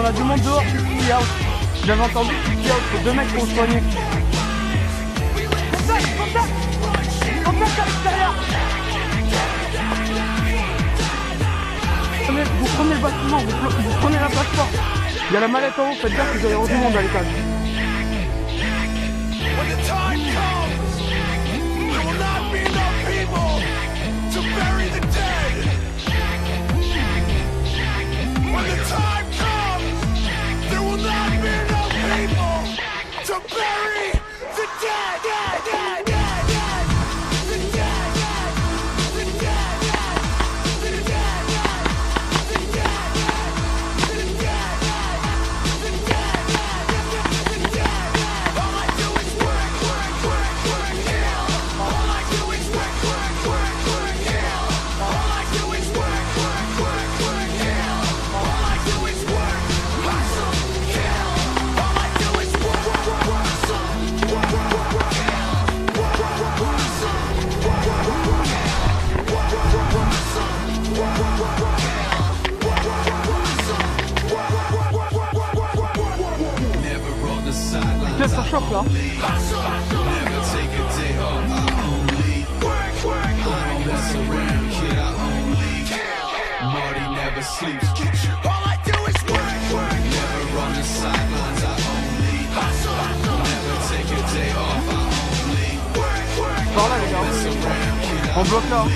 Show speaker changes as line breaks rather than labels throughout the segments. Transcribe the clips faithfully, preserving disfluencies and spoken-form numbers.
a du monde dehors, qui out. J'avais entendu qui out, c'est deux mecs qui ont soigné. Contact, contact, contact à l'extérieur. Vous prenez le bâtiment, vous, vous prenez la plateforme. Il y a la mallette en haut, faites gaffe, vous allez avoir du monde à l'étage. Ça chauffe là. Par là les gars. On bloque là.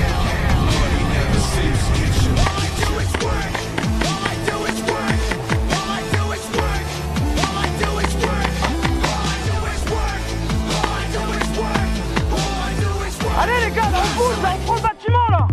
Allez les gars, là on bouge, là on prend le bâtiment là.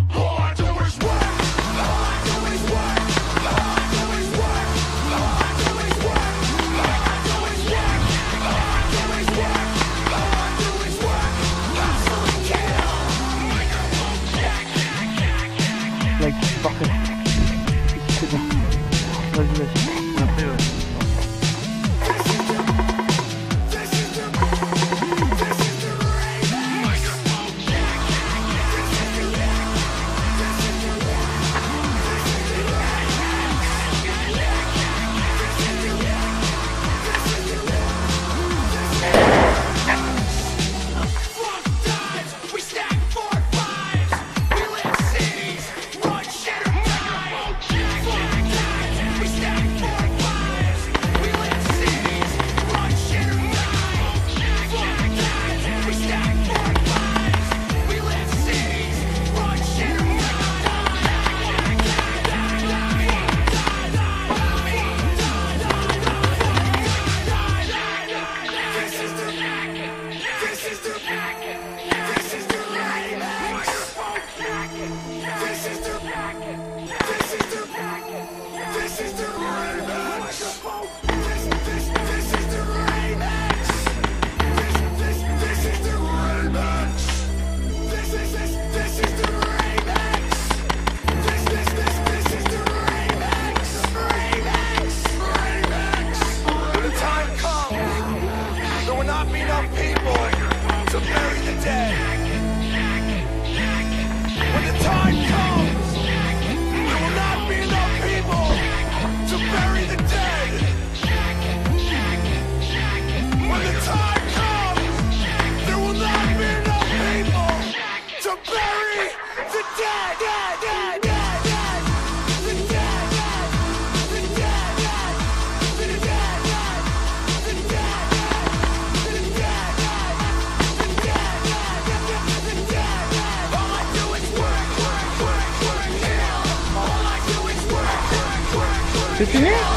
Like, c'est parfait. C'est bon. Vas-y, vas-y. Après, ouais. C'est fini?